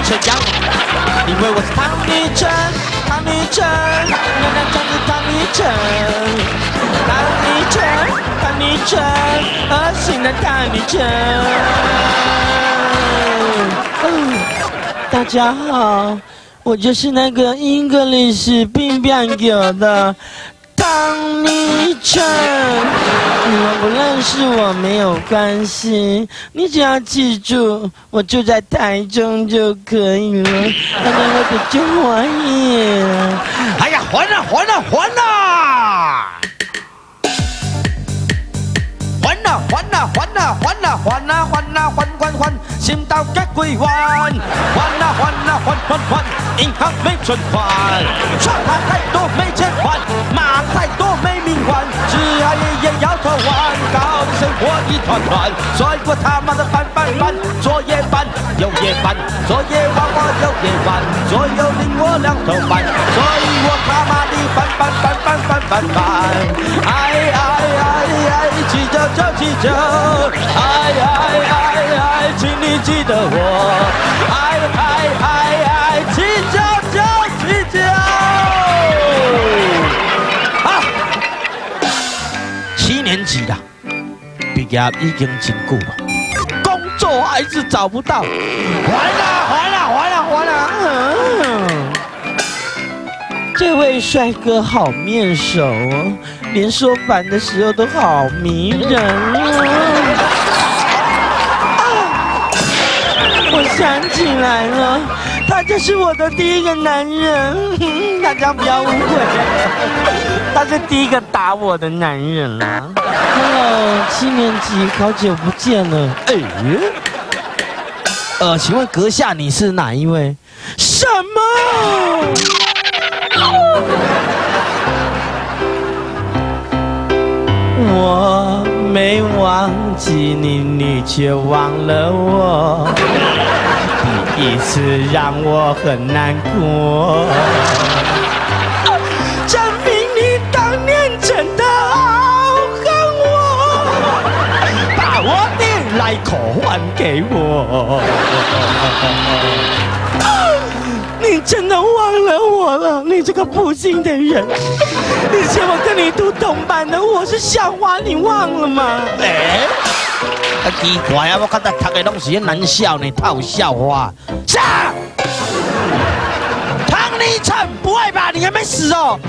全羊，因为我是唐尼城，唐尼城，娘娘腔是唐尼城，唐尼城，唐尼城，恶心的唐尼城。大家好，我就是那个English并不有的唐尼城。你们不认识我没有关系，你只要记住我住在台中就可以了，那你会比较欢迎。 哎呀，还了，还了，还了！还了，还了，还了，还了，还了，还了，还，心到结归还，还了，还了，还，银行没存款，刷卡太多没钱还，骂太多没命还，吃啊也摇头还，搞得生活一团乱，所以我他妈的烦，昨夜烦，又夜烦，昨夜晚我又夜烦，左右令我两头烦，所以我他妈的烦，哎，记着就记着，哎，请你记得我，哎，记着就记着。啊，7年级了，毕业已经真久了，工作还是找不到，还了。 这位帅哥好面熟哦，连说烦的时候都好迷人我想起来了，他就是我的第一个男人，大家不要误会，他是第一个打我的男人啦。Hello，7年级，好久不见了。 请问阁下你是哪一位？ 什么？我没忘记你，你却忘了我。第一次让我很难过，证明你当年真的好恨我，把我的来口还给我。你真的忘了我了，你这个不幸的人！以前我跟你读同班的，我是校花，你忘了吗？ 奇怪啊，我刚才读的拢是些男校呢，套校花。啥？唐尼城，不会吧？你还没死哦？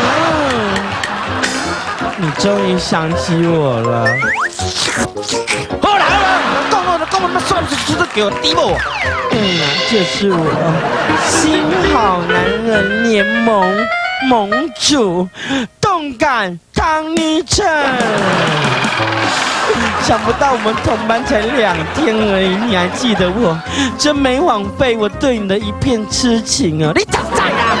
你终于想起我了。 好啦，讲我那算是出的给我低我。 就是我，新好男人联盟盟主，动感唐尼城。想不到我们同班才2天而已，你还记得我？真没枉费我对你的一片痴情啊！你咋在啊？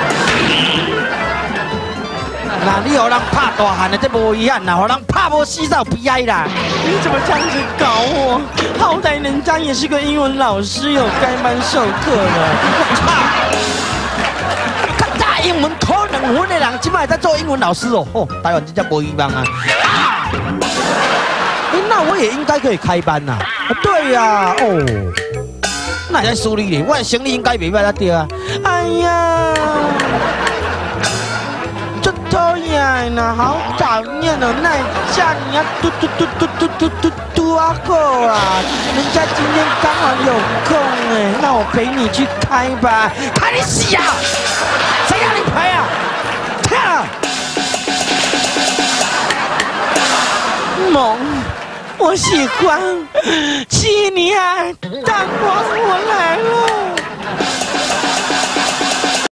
那你让人拍大汉的，这无遗憾啦；让人拍无死才有悲哀啦。 你怎么这样子搞我？好歹人家也是个英文老师，有该班授课的。 较早英文考2分的人，今摆在做英文老师哦。台湾真正无希望啊！那我也应该可以开班呐。对呀，那在梳理咧，我的生理应该袂歹得对啊。 哎呀！讨厌呐，好讨厌哦！那叫你要嘟啊够啊！人家今天刚好有空哎，那我陪你去开吧。 开你死啊！谁让你陪啊？看！ 萌，我喜欢，7年，大光我来了。